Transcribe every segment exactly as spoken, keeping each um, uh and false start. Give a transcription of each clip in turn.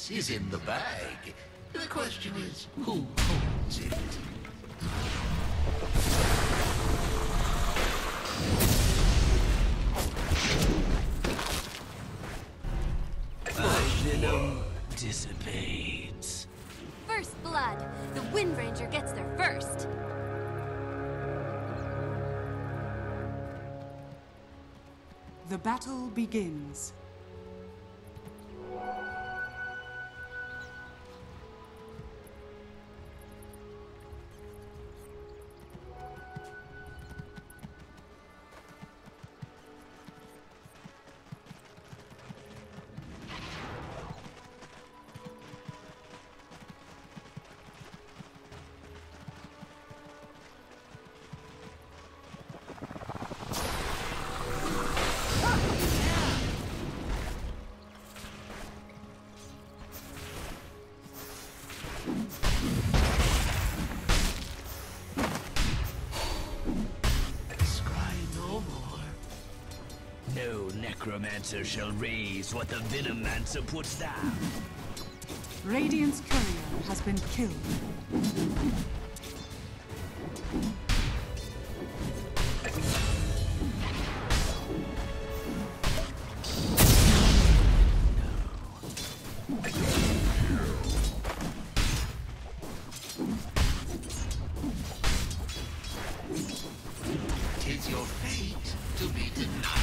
prize is in the bag. The question is, who holds it? Venom dissipates. First blood. The Wind Ranger gets there first. The battle begins. No necromancer shall raise what the Venomancer puts down. Radiant's courier has been killed. Tis your fate to be denied.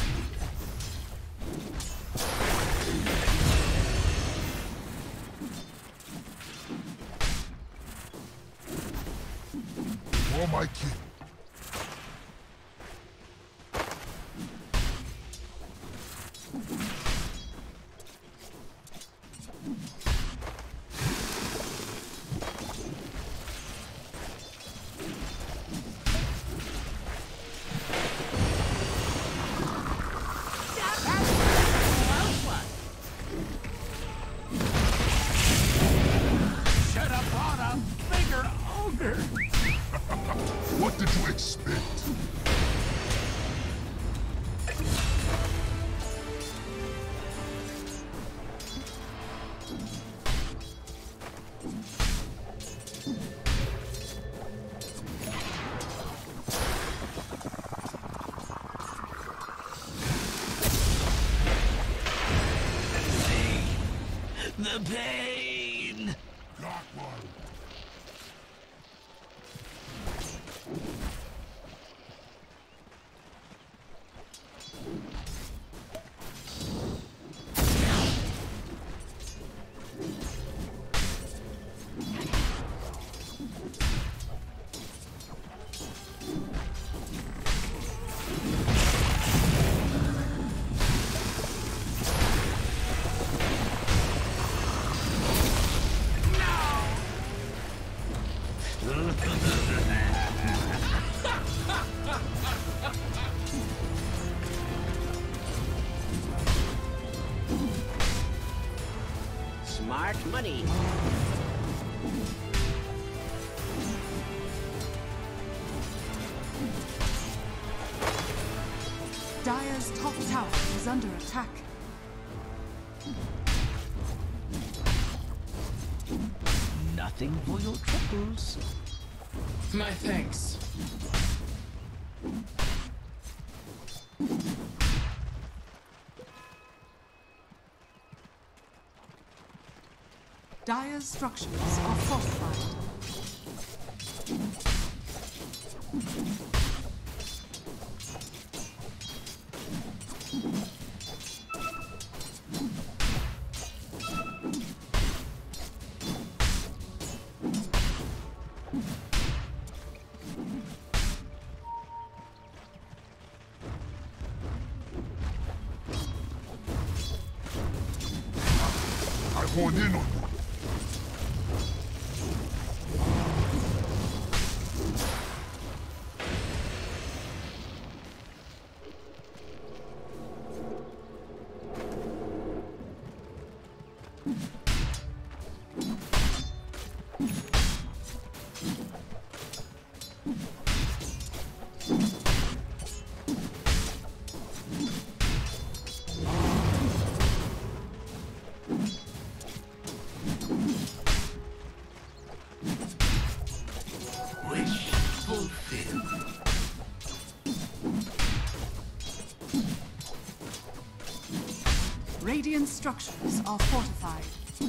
For my king. Shut up on a bigger ogre! What did you expect? The pain! Got one. Smart money. Dire's top tower is under attack. Nothing for your troubles. My thanks. Dire's structures are fortified. I want in on you. Radiant structures are fortified.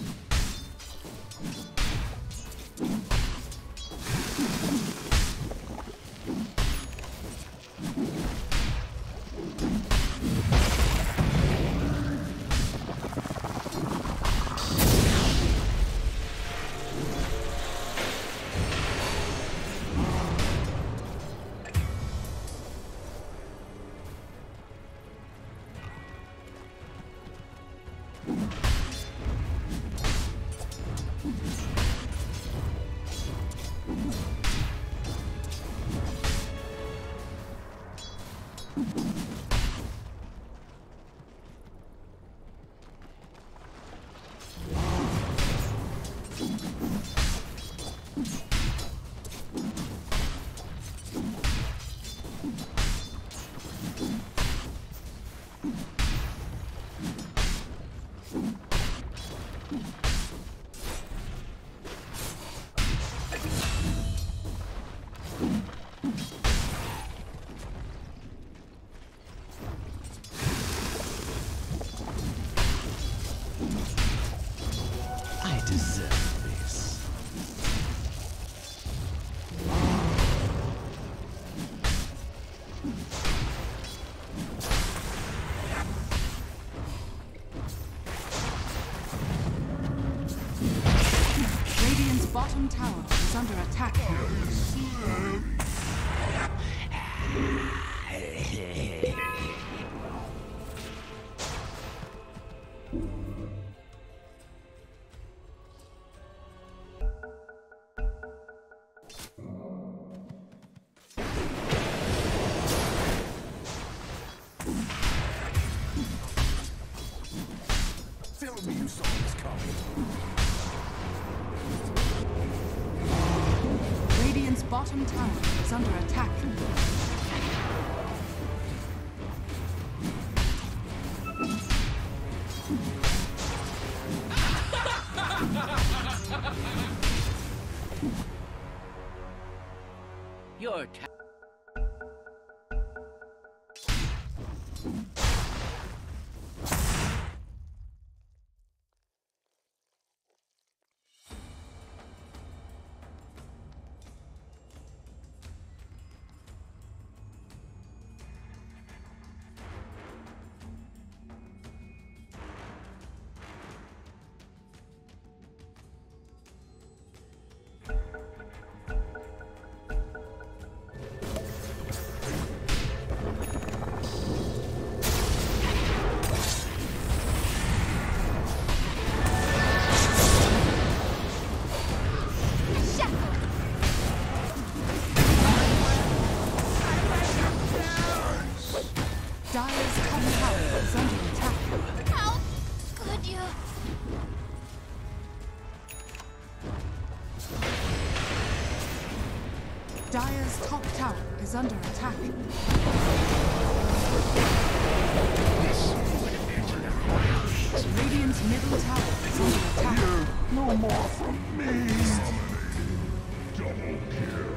I deserve this. Radiant's bottom tower is under attack. Tell me you saw this coming. Radiant's bottom tower is under attack. Your ta- Dire's top tower is under attack. How could you? Dire's top tower is under attack. Radiant's middle tower is under attack. No more from me. Double kill.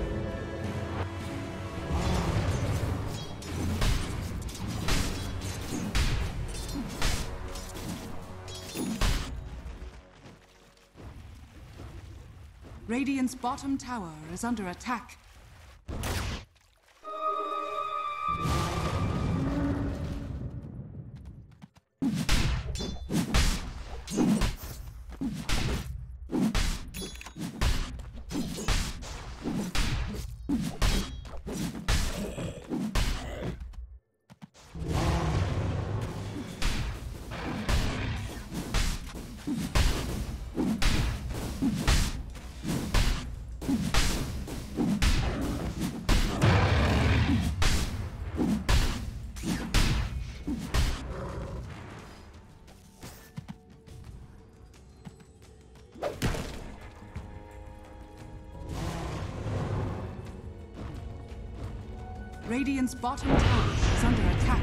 Radiant's bottom tower is under attack. Radiant's bottom tower is under attack.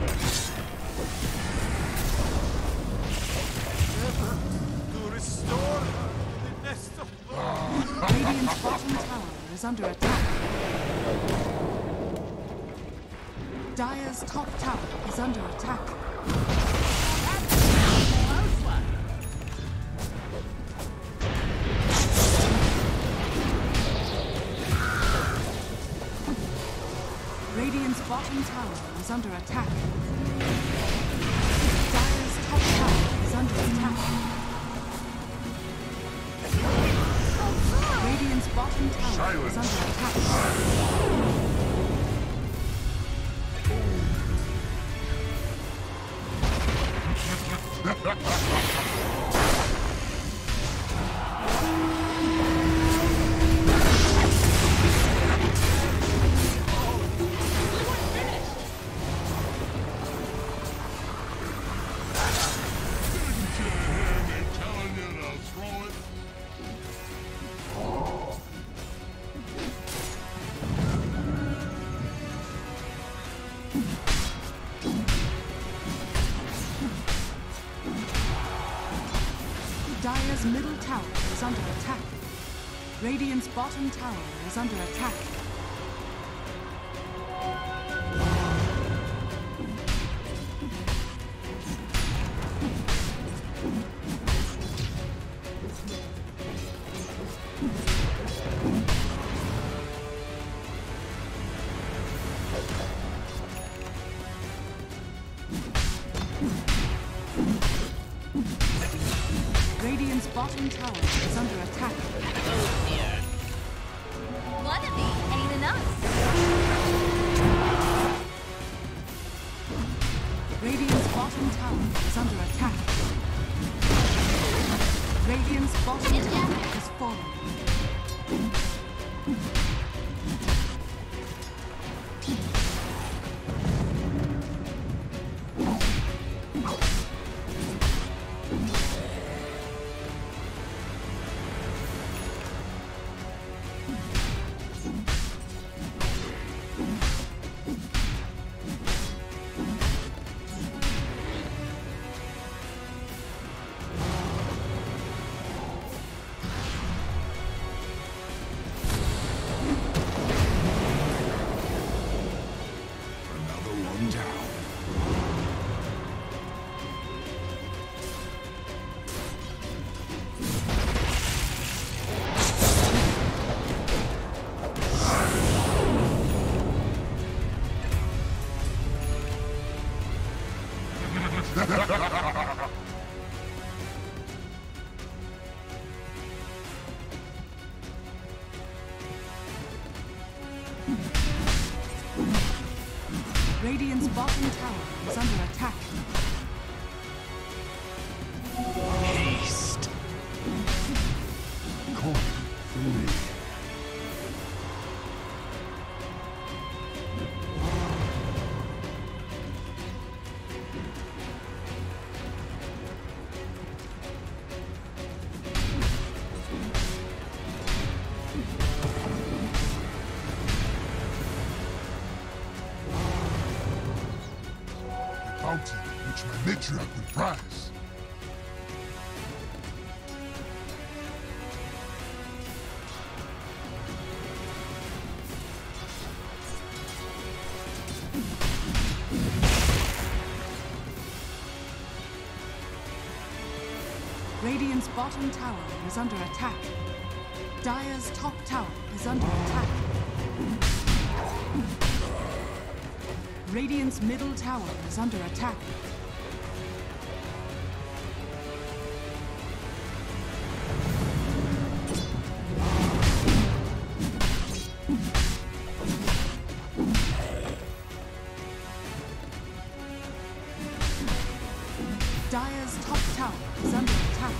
To restore the nest of Radiant's bottom tower is under attack. Dire's top tower is under attack. bottom tower is under attack. Dire's top tower is under attack. Radiant's bottom tower Silence. is under attack. Dire's middle tower is under attack. Radiant's bottom tower is under attack. Radiant's bottom tower is under attack. Oh dear. One of me ain't enough. Radiant's bottom tower is under attack. Radiant's bottom tower has fallen. Radiant's bottom tower is under attack. Haste. Come for me. Bounty, which my matriarch would prize. Radiant's bottom tower is under attack. Dire's top tower is under attack. Radiant's middle tower is under attack. Dire's top tower is under attack.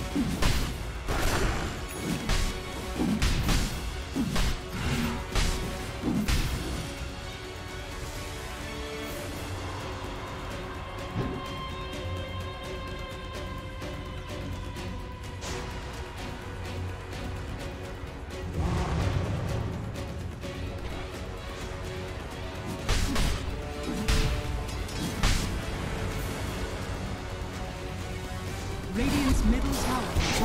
Radiant's middle tower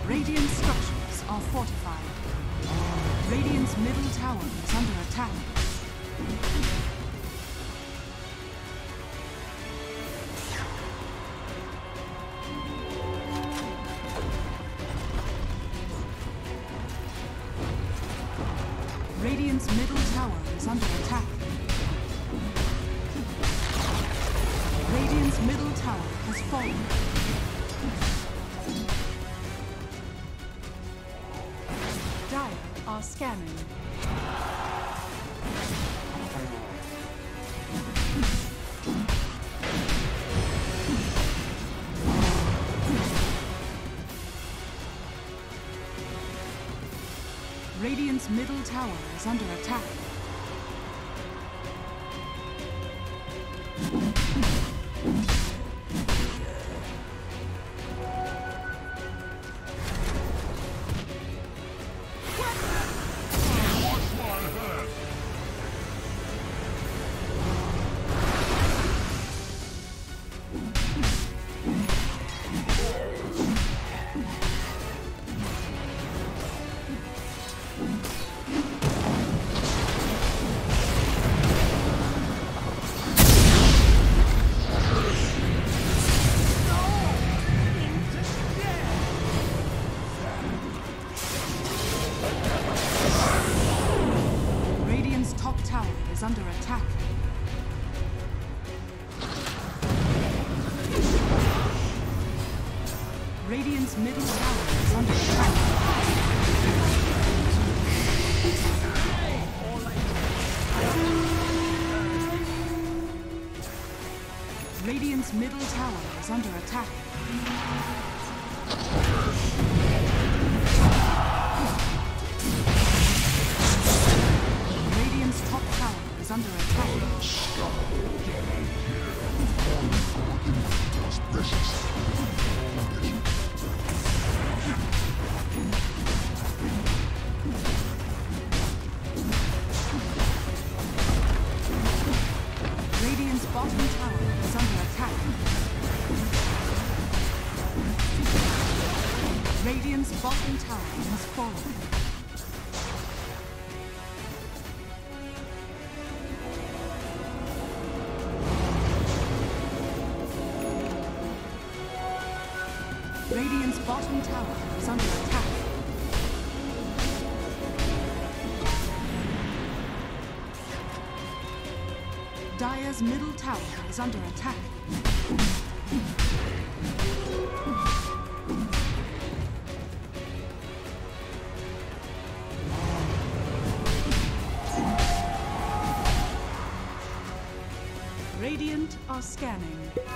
Radiant structures are fortified. Radiant's middle tower is under attack. Radiant's middle tower is under attack. Radiant's middle tower has fallen. Dire are scanning. Radiant's middle tower is under attack. Is under attack. Radiant's middle tower is under attack. Radiant's middle tower is under attack. Top tower is under attack. Radiant's bottom tower is under attack. Radiant's bottom tower has fallen. Radiant's bottom tower is under attack. Dire's middle tower is under attack. Radiant are scanning.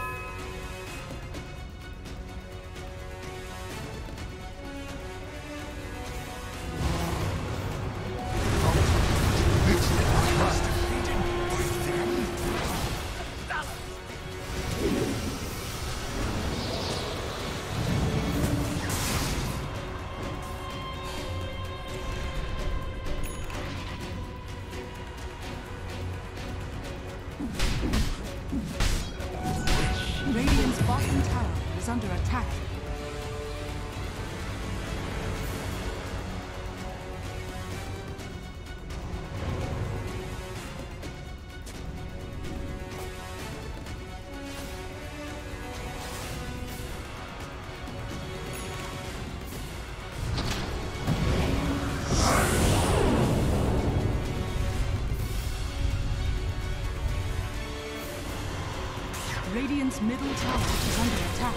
Radiant's bottom tower is under attack. Radiant's middle tower is under attack.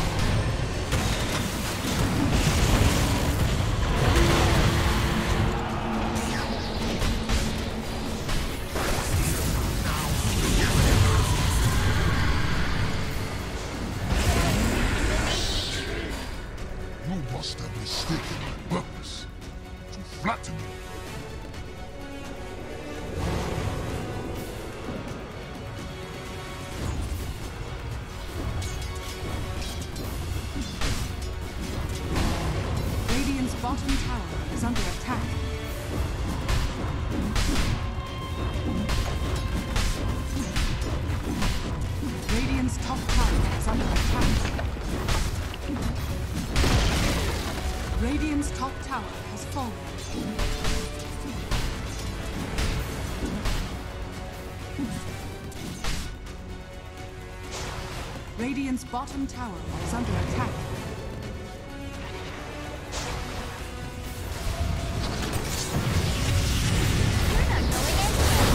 You must have mistaken my purpose to flatten me. Bottom tower is under attack. Radiant's top tower is under attack. Radiant's top tower has fallen. Radiant's bottom tower is under attack. You're not going anywhere.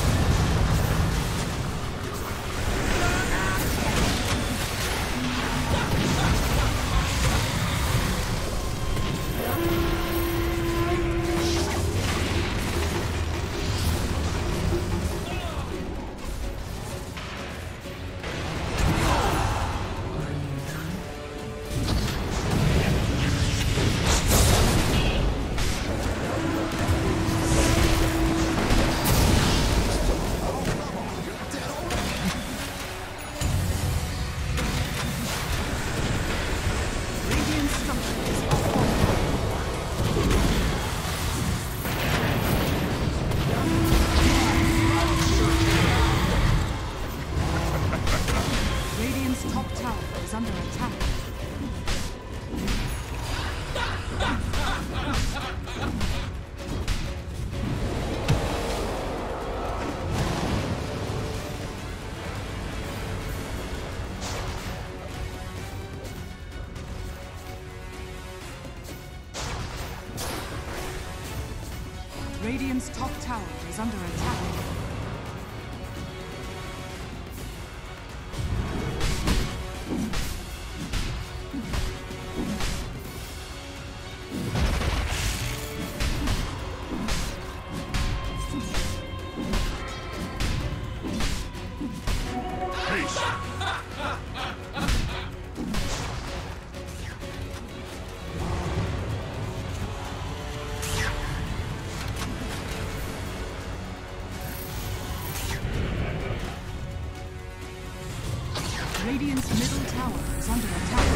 Top tower is under attack. Radiant's top tower is under attack. Radiant's middle tower is under attack.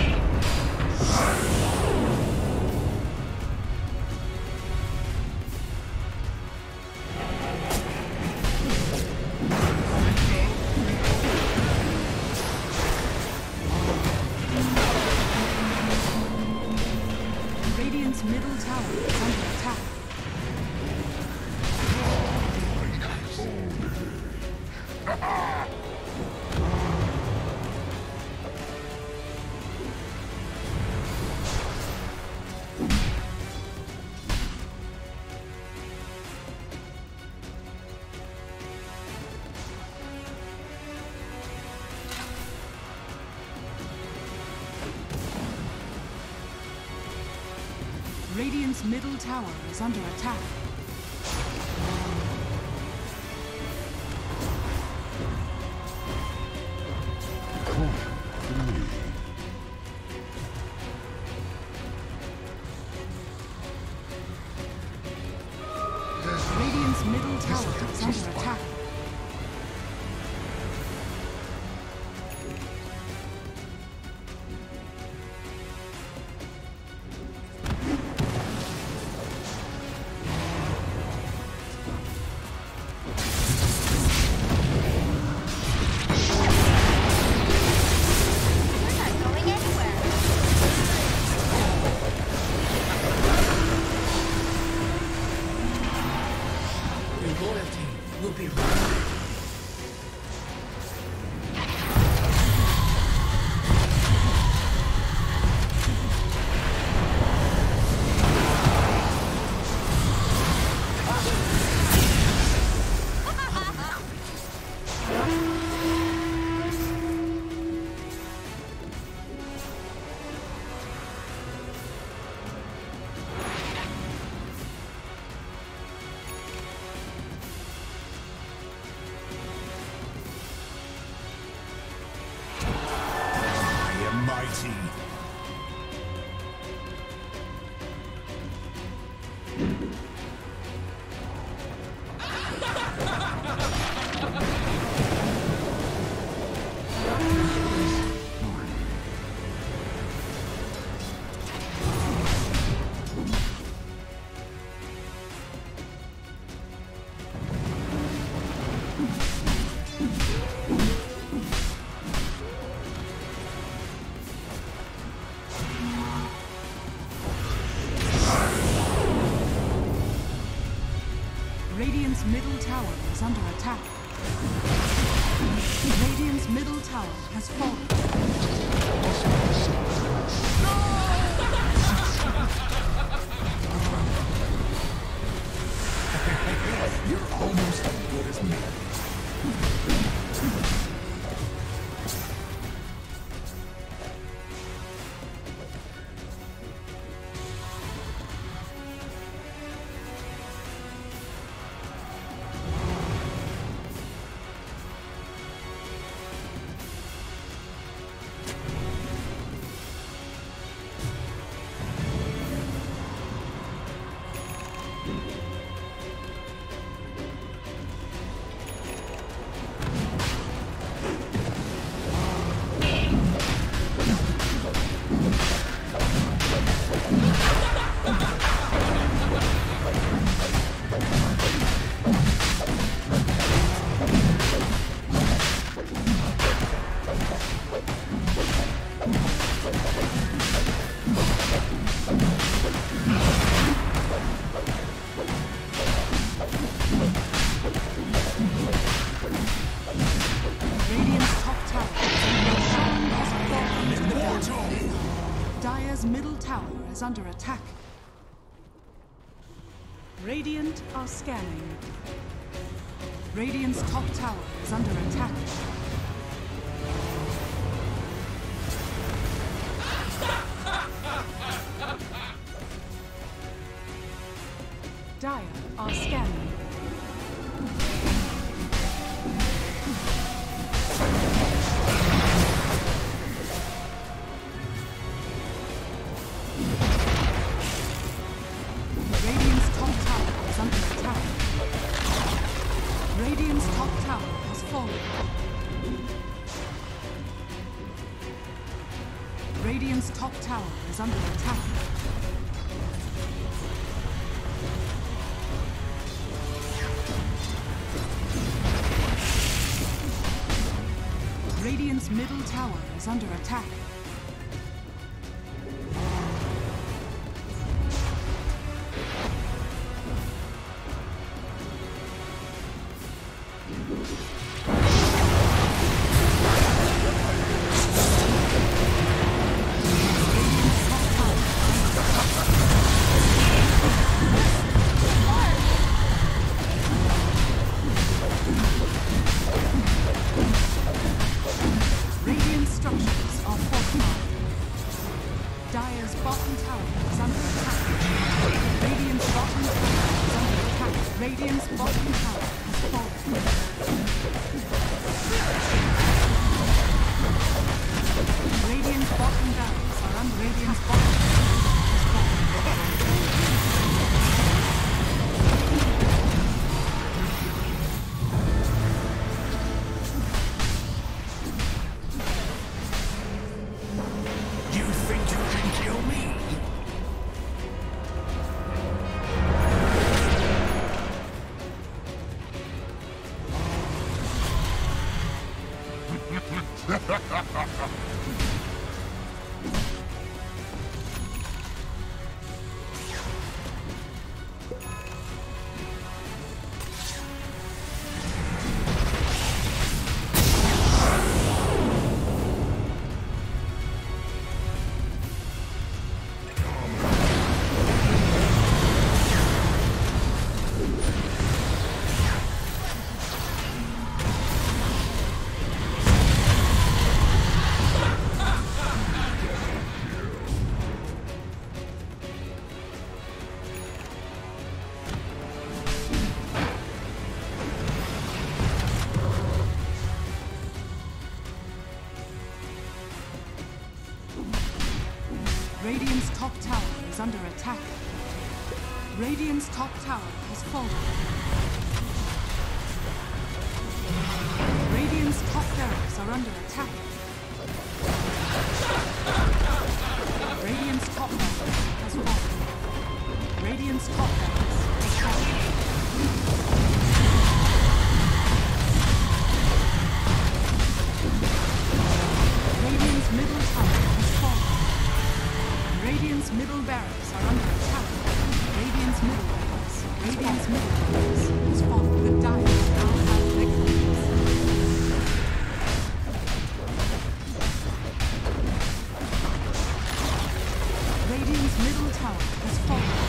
Radiant's middle tower is under attack. Radiant's middle tower is under attack. Radiant's middle tower is under attack. middle tower is under attack. Radiant's middle tower has fallen. You're almost as good as me. Dire's middle tower is under attack. Radiant are scanning. Radiant's top tower is under attack. Dire are scanning. Radiant's top tower is under attack. Radiant's top tower has fallen. Radiant's top tower is under attack. Radiant's middle tower is under attack. Radiant structures are fortified. Dire's bottom tower is under attack. Radiant's bottom tower is under attack. Radiant's bottom tower has fallen. Radiant's bottom barracks are under Radiant's bottom tower has fallen. You think you can kill me? Radiant's top tower is under attack. Radiant's top tower has fallen. Radiant's top barracks are under attack. Radiant's top barracks has fallen. Radiant's top barracks has fallen. Radiant's middle tower has fallen. Radiant's middle barracks are under attack. Radiant's middle barracks Radiant's middle barracks has fallen. The Dire now have victories. Radiant's middle tower has fallen.